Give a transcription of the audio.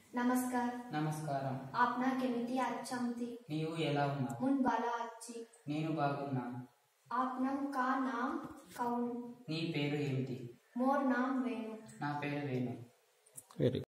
नमस्कार। నమస్కారం। आपना केमिति अच्छामति నీవు ఎలా ఉన్నావు? मुन बाला अच्छी నేను బాగున్నాను। आपनम का नाम कौन? నీ పేరు ఏమిటి? मोर नाम वेणु। నా పేరు వేణు। వెరీ